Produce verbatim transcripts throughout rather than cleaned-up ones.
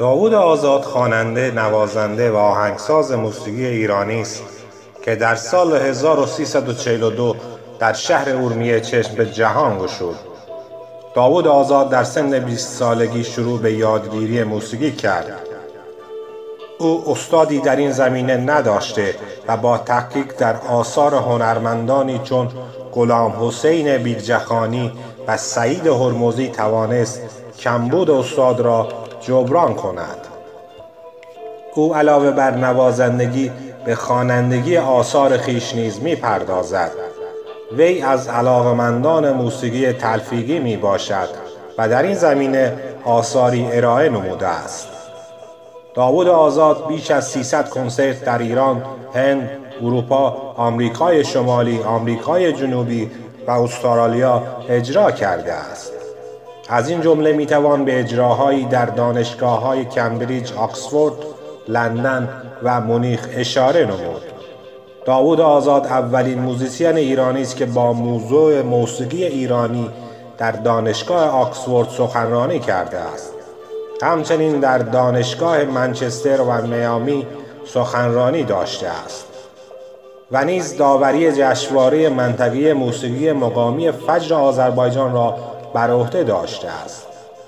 داوود آزاد خواننده، نوازنده و آهنگساز موسیقی ایرانی است که در سال هزار و سیصد و چهل و دو در شهر اورمیه چشم به جهان گشود. داوود آزاد در سن بیست سالگی شروع به یادگیری موسیقی کرد. او استادی در این زمینه نداشته و با تحقیق در آثار هنرمندانی چون غلام حسین بیگجخانی و سعید هرمزی توانست کمبود استاد را جبران کند. او علاوه بر نوازندگی به خوانندگی آثار خویش نیز می‌پردازد. وی از علاقه‌مندان موسیقی تلفیقی می باشد و در این زمینه آثاری ارائه نموده است. داوود آزاد بیش از سیصد کنسرت در ایران، هند، اروپا، آمریکای شمالی، آمریکای جنوبی و استرالیا اجرا کرده است. از این جمله میتوان به اجراهایی در دانشگاه‌های کمبریج، آکسفورد، لندن و مونیخ اشاره نمود. داوود آزاد اولین موزیسین ایرانی است که با موضوع موسیقی ایرانی در دانشگاه آکسفورد سخنرانی کرده است. همچنین در دانشگاه منچستر و میامی سخنرانی داشته است و نیز داوری جشنواره منطقه‌ای موسیقی مقامی فجر آذربایجان را بر عهده داشته است.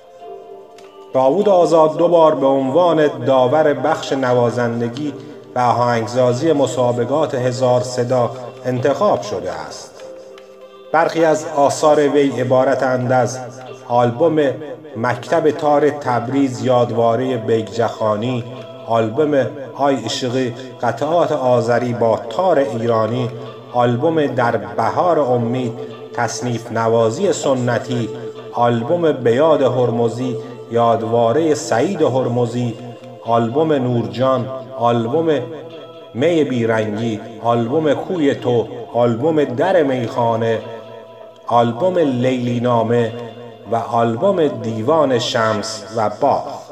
داوود آزاد دو بار به عنوان داور بخش نوازندگی و آهنگسازی مسابقات هزار صدا انتخاب شده است. برخی از آثار وی عبارتند از آلبوم مکتب تار تبریز یادواره بیگجخانی، آلبوم آی عشقی قطعات آذری با تار ایرانی، آلبوم در بهار امید تصنیف نوازی سنتی، آلبوم به یاد هرمزی یادواره سعید هرمزی، آلبوم نورجان، آلبوم می بیرنگی، آلبوم کوی تو، آلبوم در میخانه، آلبوم لیلی نامه و آلبوم دیوان شمس و باغ.